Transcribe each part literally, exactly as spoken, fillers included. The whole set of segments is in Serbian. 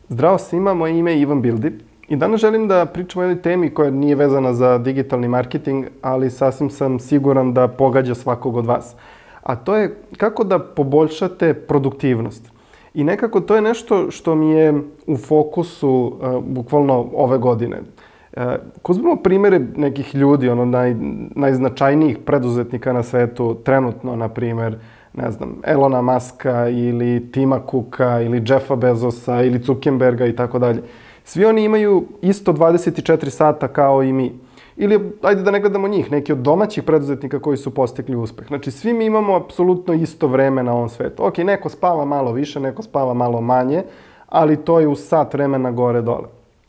Zdravo svima, moje ime je Ivan Bildi i danas želim da pričam o jednoj temi koja nije vezana za digitalni marketing, ali sasvim sam siguran da pogađa svakog od vas. A to je kako da poboljšate produktivnost. I nekako to je nešto što mi je u fokusu uh, bukvalno ove godine. Uh, Ako uzmemo primere nekih ljudi, ono naj, najznačajnijih preduzetnika na svetu, trenutno, na primer, ne znam, Elona Muska ili Tima Cooka ili Jeffa Bezosa ili Zuckerberga i tako dalje. Svi oni imaju isto dvadeset četiri sata kao i mi. Ili, ajde da ne gledamo njih, neki od domaćih preduzetnika koji su postigli uspeh. Znači, svi mi imamo apsolutno isto vreme na ovom svetu. Ok, neko spava malo više, neko spava malo manje, ali to je u sat vremena gore-dole.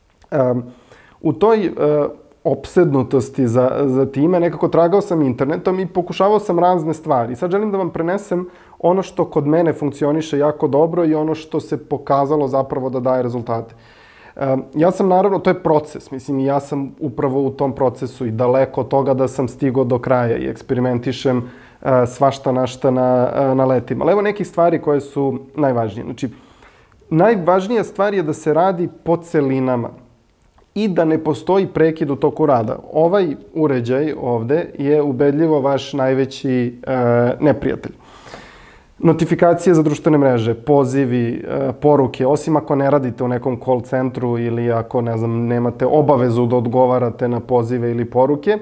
Um, u toj uh, opsednutosti za, za time, nekako tragao sam internetom i pokušavao sam razne stvari. Sad želim da vam prenesem ono što kod mene funkcioniše jako dobro i ono što se pokazalo zapravo da daje rezultate. Um, ja sam naravno, to je proces, mislim i ja sam upravo u tom procesu i daleko od toga da sam stigao do kraja i eksperimentišem uh, svašta našta na, uh, na letima. Ali evo nekih stvari koje su najvažnije. Znači, najvažnija stvar je da se radi po celinama i da ne postoji prekid u toku rada. Ovaj uređaj ovde je ubedljivo vaš najveći uh, neprijatelj. Notifikacije za društvene mreže, pozivi, poruke, osim ako ne radite u nekom call centru ili ako, ne znam, nemate obavezu da odgovarate na pozive ili poruke.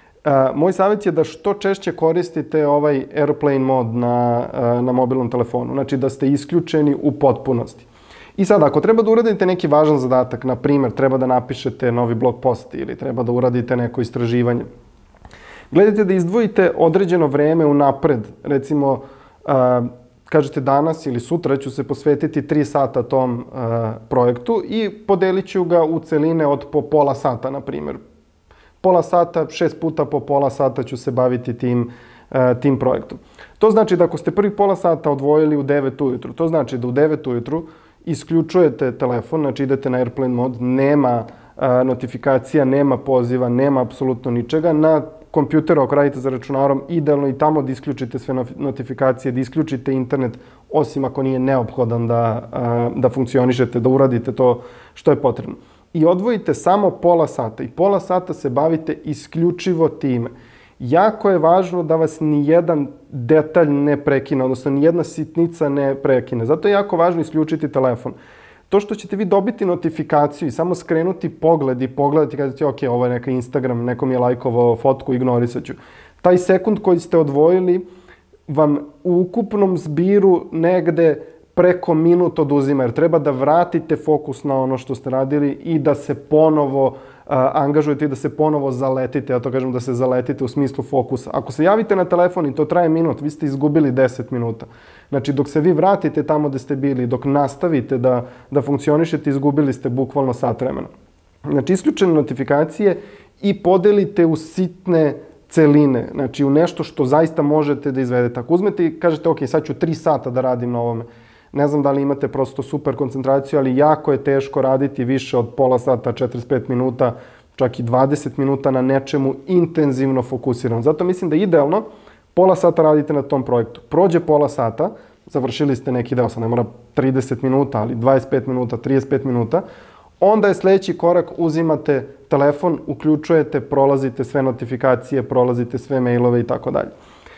Moj savjet je da što češće koristite ovaj airplane mod na, na mobilnom telefonu, znači da ste isključeni u potpunosti. I sad, ako treba da uradite neki važan zadatak, na primjer, treba da napišete novi blog post ili treba da uradite neko istraživanje, gledajte da izdvojite određeno vreme unapred, recimo, Uh, kažete danas ili sutra ću se posvetiti tri sata tom uh, projektu i podelit ću ga u celine od po pola sata, na primjer. Pola sata, šest puta po pola sata ću se baviti tim, uh, tim projektom. To znači da ako ste prvi pola sata odvojili u devet ujutru, to znači da u devet ujutru isključujete telefon, znači idete na airplane mod, nema uh, notifikacija, nema poziva, nema apsolutno ničega. Na kompjuteru, ako radite za računarom, idealno i tamo da isključite sve notifikacije, da isključite internet, osim ako nije neophodan da, da funkcionišete, da uradite to što je potrebno. I odvojite samo pola sata i pola sata se bavite isključivo time. Jako je važno da vas nijedan detalj ne prekine, odnosno nijedna sitnica ne prekine. Zato je jako važno isključiti telefon. To što ćete vi dobiti notifikaciju i samo skrenuti pogled i pogledati kada ćete, ok, ovo je neka Instagram, neko mi je lajkovao fotku, ignorisat ću. Taj sekund koji ste odvojili vam u ukupnom zbiru negde preko minut oduzima, jer treba da vratite fokus na ono što ste radili i da se ponovo uh, angažujete i da se ponovo zaletite, ja to kažem da se zaletite u smislu fokusa. Ako se javite na telefon i to traje minut, vi ste izgubili deset minuta. Znači, dok se vi vratite tamo gde ste bili, dok nastavite da, da funkcionišete, izgubili ste bukvalno sat vremena. Znači, isključene notifikacije i podelite u sitne celine, znači u nešto što zaista možete da izvedete. Ako uzmete i kažete, ok, sad ću tri sata da radim na ovome, ne znam da li imate prosto super koncentraciju, ali jako je teško raditi više od pola sata, četrdeset pet minuta, čak i dvadeset minuta na nečemu intenzivno fokusirano. Zato mislim da je idealno pola sata radite na tom projektu. Prođe pola sata, završili ste neki deo, sad ne mora trideset minuta, ali dvadeset pet minuta, trideset pet minuta, onda je sledeći korak, uzimate telefon, uključujete, prolazite sve notifikacije, prolazite sve mailove i tako dalje.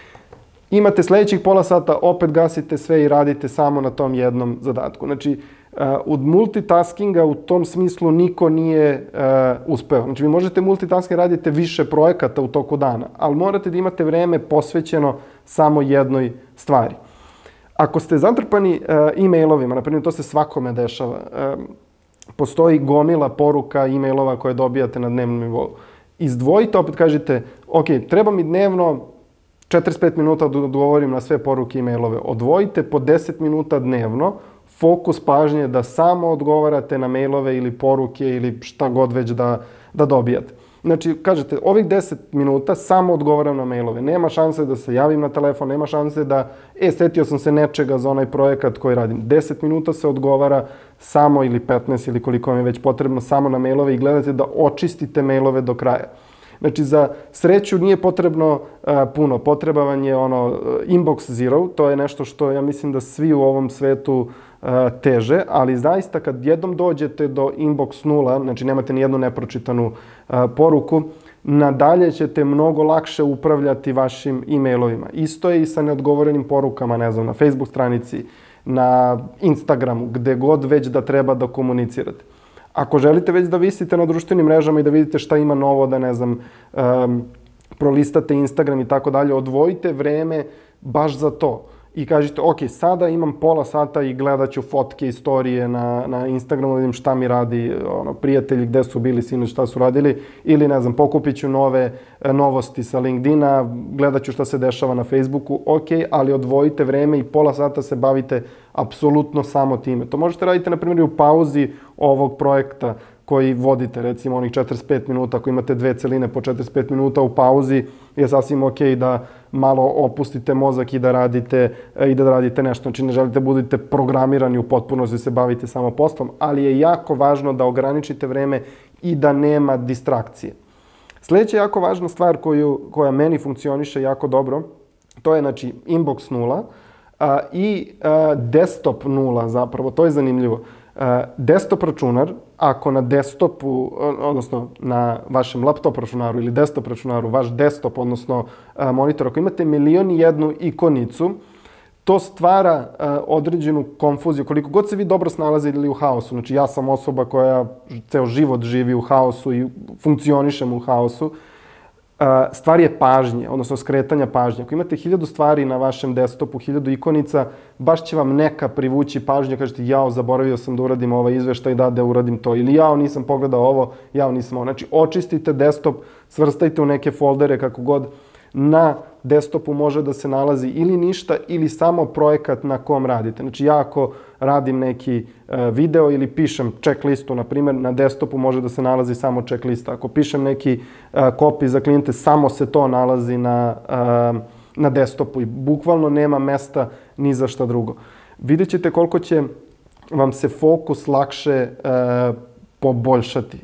Imate sledećih pola sata, opet gasite sve i radite samo na tom jednom zadatku. Znači, od multitaskinga u tom smislu niko nije uh, uspeo. Znači, vi možete multitasking radite više projekata u toku dana, ali morate da imate vreme posvećeno samo jednoj stvari. Ako ste zatrpani uh, e-mailovima, na primjer, to se svakome dešava, uh, postoji gomila poruka e-mailova koje dobijate na dnevnom nivou. Izdvojite, opet kažete, ok, treba mi dnevno četrdeset pet minuta da odgovorim na sve poruke i mailove. Odvojite po deset minuta dnevno, fokus pažnje da samo odgovarate na mailove ili poruke ili šta god već da, da dobijate. Znači, kažete, ovih deset minuta samo odgovaram na mailove. Nema šanse da se javim na telefon, nema šanse da, e, setio sam se nečega za onaj projekat koji radim. deset minuta se odgovara samo ili petnaest ili koliko vam je već potrebno samo na mailove i gledate da očistite mailove do kraja. Znači, za sreću nije potrebno uh, puno. Potreba vam je ono, inbox zero, to je nešto što ja mislim da svi u ovom svetu teže, ali zaista kad jednom dođete do inbox nula, znači nemate ni jednu nepročitanu poruku, nadalje ćete mnogo lakše upravljati vašim e-mailovima. Isto je i sa neodgovorenim porukama, ne znam, na Facebook stranici, na Instagramu, gde god već da treba da komunicirate. Ako želite već da visite na društvenim mrežama i da vidite šta ima novo, da ne znam, um, prolistate Instagram i tako dalje, odvojite vreme baš za to. I kažete, ok, sada imam pola sata i gledat ću fotke, istorije na, na Instagramu, vidim šta mi radi ono, prijatelji, gde su bili sinoć, šta su radili, ili ne znam, pokupit ću nove e, novosti sa LinkedIna, gledat ću šta se dešava na Facebooku, ok, ali odvojite vreme i pola sata se bavite apsolutno samo time. To možete raditi, na primjer, i u pauzi ovog projekta koji vodite, recimo onih četrdeset pet minuta, ako imate dve celine po četrdeset pet minuta u pauzi, je sasvim ok da malo opustite mozak i da radite, i da radite nešto. Znači ne želite da budete programirani u potpunosti, se bavite samo poslom, ali je jako važno da ograničite vreme i da nema distrakcije. Sljedeća jako važna stvar koju, koja meni funkcioniše jako dobro, to je znači inbox nula a, i a, desktop nula zapravo, to je zanimljivo. Uh, desktop računar, ako na desktopu, odnosno na vašem laptop računaru ili desktop računaru, vaš desktop, odnosno uh, monitor, ako imate milion i jednu ikonicu, to stvara uh, određenu konfuziju. Koliko god se vi dobro snalazili u haosu, znači ja sam osoba koja ceo život živi u haosu i funkcionišem u haosu, stvar je pažnje, odnosno skretanja pažnje. Ako imate hiljadu stvari na vašem desktopu, hiljadu ikonica, baš će vam neka privući pažnju, kažete jao, zaboravio sam da uradim ovaj izveštaj, da, da uradim to, ili jao, nisam pogledao ovo, jao, nisam ovo. Znači, očistite desktop, svrstajte u neke foldere, kako god. Na desktopu može da se nalazi ili ništa, ili samo projekat na kom radite. Znači, ja ako radim neki video ili pišem checklistu, na primjer, na desktopu može da se nalazi samo checklista. Ako pišem neki copy za klijente, samo se to nalazi na, na desktopu i bukvalno nema mesta ni za šta drugo. Vidjet ćete koliko će vam se fokus lakše poboljšati.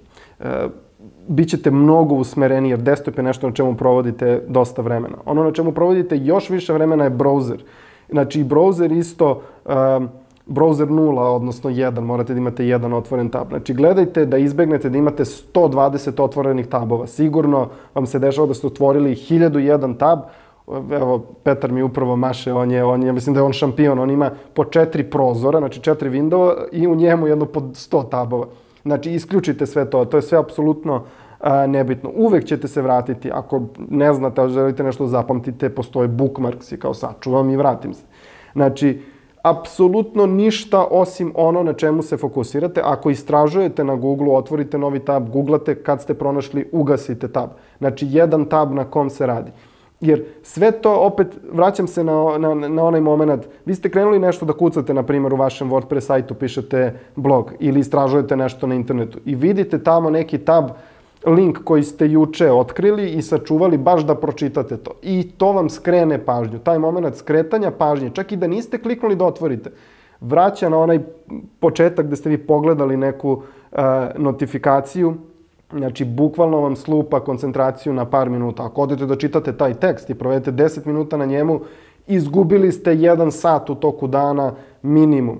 Bićete mnogo usmereni, jer desktop je nešto na čemu provodite dosta vremena. Ono na čemu provodite još više vremena je browser. Znači, browser isto, um, browser nula, odnosno jedan, morate da imate jedan otvoren tab. Znači, gledajte da izbegnete da imate sto dvadeset otvorenih tabova. Sigurno vam se dešava da ste otvorili hiljadu i jedan tab. Evo, Petar mi upravo maše, on je, on je, mislim da je on šampion, on ima po četiri prozora, znači četiri windova i u njemu jedno po sto tabova. Znači, isključite sve to, to je sve apsolutno a, nebitno. Uvek ćete se vratiti, ako ne znate, ali želite nešto zapamtite, postoje bookmarks i kao sačuvam i vratim se. Znači, apsolutno ništa osim ono na čemu se fokusirate. Ako istražujete na Google, otvorite novi tab, googlate, kad ste pronašli, ugasite tab. Znači, jedan tab na kom se radi. Jer sve to, opet, vraćam se na, na, na onaj moment, vi ste krenuli nešto da kucate, na primjer, u vašem WordPress sajtu, pišete blog ili istražujete nešto na internetu i vidite tamo neki tab, link koji ste juče otkrili i sačuvali baš da pročitate to. I to vam skrene pažnju. Taj moment skretanja pažnje, čak i da niste kliknuli da otvorite, vraća na onaj početak gde ste vi pogledali neku uh, notifikaciju. Znači, bukvalno vam slupa koncentraciju na par minuta. Ako odete da čitate taj tekst i provedete deset minuta na njemu, izgubili ste jedan sat u toku dana minimum.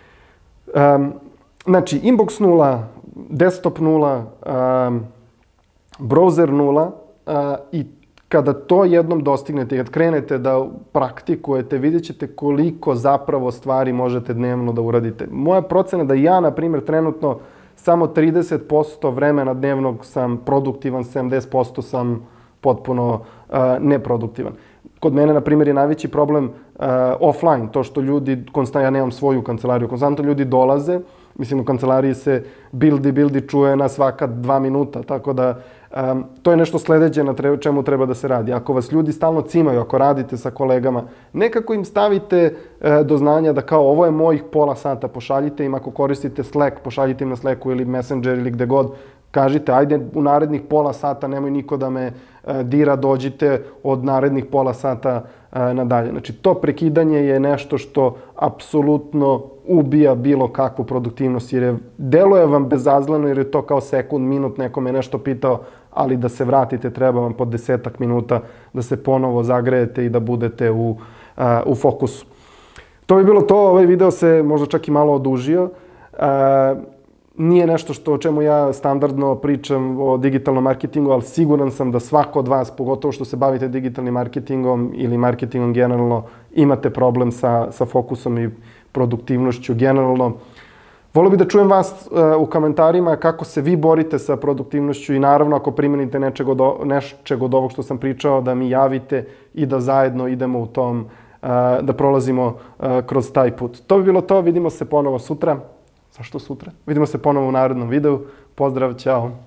Um, znači, inbox nula, desktop nula, um, browser nula uh, i kada to jednom dostignete, kad krenete da praktikujete, vidjet ćete koliko zapravo stvari možete dnevno da uradite. Moja procena da ja, na primjer, trenutno samo trideset posto vremena dnevnog sam produktivan, sedamdeset posto sam potpuno uh, neproduktivan. Kod mene, na primjer, je najveći problem uh, offline, to što ljudi, konstantno, ja nemam svoju kancelariju, konstantno ljudi dolaze, mislim, u kancelariji se bildi, bildi čuje na svaka dva minuta, tako da um, to je nešto sledeće na treba, čemu treba da se radi. Ako vas ljudi stalno cimaju, ako radite sa kolegama, nekako im stavite uh, do znanja da kao ovo je mojih pola sata, pošaljite im, ako koristite Slack, pošaljite im na Slacku ili Messenger ili gde god, kažite, ajde u narednih pola sata, nemoj niko da me uh, dira, dođite od narednih pola sata uh, nadalje. Znači, to prekidanje je nešto što apsolutno ubija bilo kakvu produktivnost, jer je, deluje vam bezazleno, jer je to kao sekund, minut, neko me nešto pitao, ali da se vratite, treba vam po desetak minuta da se ponovo zagrejete i da budete u, uh, u fokusu. To bi bilo to, ovaj video se možda čak i malo odužio. Nije nešto što o čemu ja standardno pričam o digitalnom marketingu, ali siguran sam da svako od vas, pogotovo što se bavite digitalnim marketingom ili marketingom generalno, imate problem sa, sa fokusom i produktivnošću generalno. Volio bih da čujem vas u komentarima kako se vi borite sa produktivnošću i naravno ako primenite nečeg od, nečeg od ovog što sam pričao, da mi javite i da zajedno idemo u tom, da prolazimo kroz taj put. To bi bilo to, vidimo se ponovo sutra. Zašto sutra? Vidimo se ponovo u narednom videu. Pozdrav, ćao!